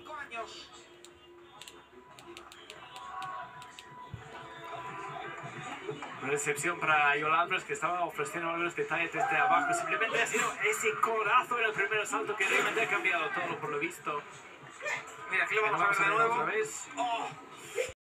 5 años. Una decepción para Joel Alvarez, que estaba ofreciendo algunos detalles desde abajo. Simplemente ha sido ese codazo en el primer asalto que realmente ha cambiado todo por lo visto. Mira, aquí lo vamos a ver de nuevo. Otra vez. ¡Oh!